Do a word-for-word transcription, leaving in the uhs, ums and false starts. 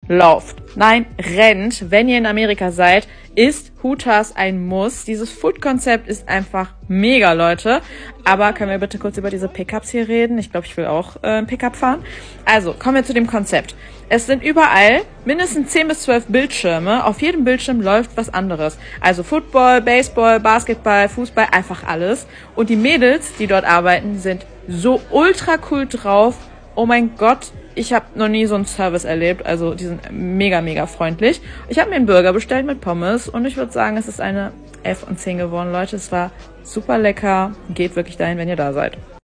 lauft. Nein, rennt. Wenn ihr in Amerika seid, ist Hooters ein Muss. Dieses Food-Konzept ist einfach mega, Leute. Aber können wir bitte kurz über diese Pickups hier reden? Ich glaube, ich will auch äh, ein Pickup fahren. Also, kommen wir zu dem Konzept. Es sind überall mindestens zehn bis zwölf Bildschirme. Auf jedem Bildschirm läuft was anderes. Also Football, Baseball, Basketball, Fußball, einfach alles. Und die Mädels, die dort arbeiten, sind so ultra cool drauf. Oh mein Gott, ich habe noch nie so einen Service erlebt. Also die sind mega, mega freundlich. Ich habe mir einen Burger bestellt mit Pommes und ich würde sagen, es ist eine elf von zehn geworden, Leute. Es war super lecker. Geht wirklich dahin, wenn ihr da seid.